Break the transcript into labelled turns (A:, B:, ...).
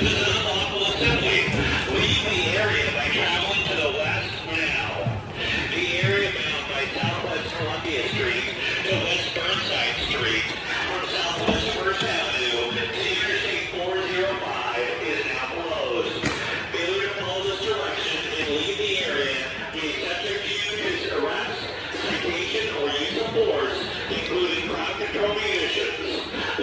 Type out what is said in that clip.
A: is an unlawful assembly. Leave the area by traveling to the west now. The area bound by Southwest Columbia Street to West Burnside Street from Southwest First Avenue to Interstate 405 is now closed. Failure to follow this direction and leave the area may subject you to arrest, citation, or use of force, including crowd control munitions.